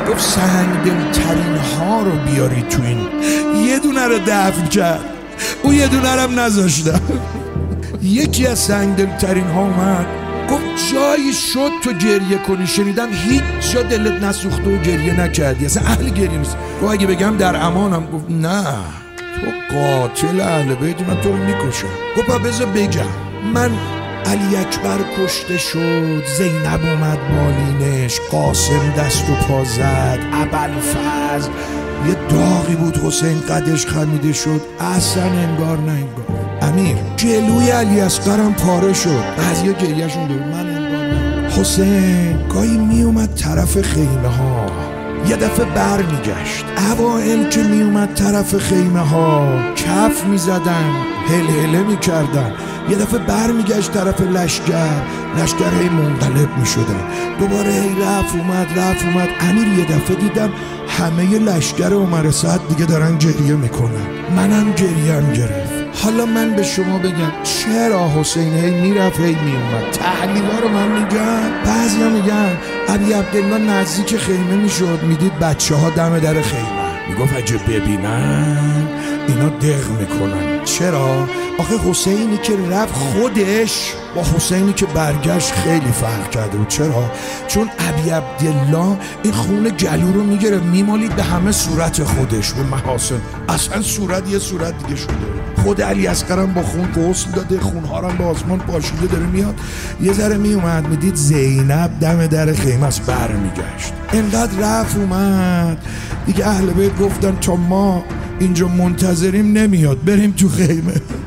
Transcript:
گفت سنگدلترین ها رو بیاری تو این. یه دونه رو دفن کرد، اون یه دونه رو هم نذاشتم. یکی از سنگدلترین ها اومد گفت جایی شد تو گریه کنی، شنیدم هیچ جا دلت نسوخته و گریه نکردی، اصلا اهل گریه نیست. گفت اگه بگم در امانم. گفت نه تو قاتل اهل بیتی، من تو رو میکشم. گفت بذار بگم، من علی اکبر کشته شد، زینب اومد بالینش، قاسم دست و پا زد، ابوالفضل یه داغی بود، حسین قدش خمیده شد، اصلا انگار نه انگار. امیر جلوی علی اصغرم پاره شد، بعضیا گریهشون دور، من انگار نه. حسین گاهی میومد طرف خیمه ها، یه دفعه بر میگشت. اوائل که میومد طرف خیمه ها کف میزدن، هلهله میکردن، یه دفعه بر میگشت طرف لشگر هی منقلب میشدن، دوباره هی رفت اومد. امیر یه دفعه دیدم همه لشگر عمر سعد دیگه دارن گریه میکنن، منم گریم گرفت. حالا من به شما بگم چرا حسین هی میرفت هی میومد؟ تحلیلا رو من میگم. بعضیا میگن ابی عبدالله نزدیک خیمه میشد، میدید بچه ها دم در خیمه، میگفت اگه ببینن اینا دق میکنن. چرا؟ آخه حسینی که رفت خودش با حسینی که برگشت خیلی فرق کرده بود. چرا؟ چون ابی عبدالله این خون گلو رو میگیره میمالید به همه صورت خودش، به محاسن، اصلا صورت یه صورت دیگه شده. خود علی اصغرم با خون غسل داده، خونها رو به آسمان پاشیده داره میاد. یه ذره میومد میدید زینب دم در خیمه است، برمیگشت. انقدر رفت اومد دیگه اهل بیت گفتن تا ما اینجا منتظریم نمیاد، بریم تو خیمه.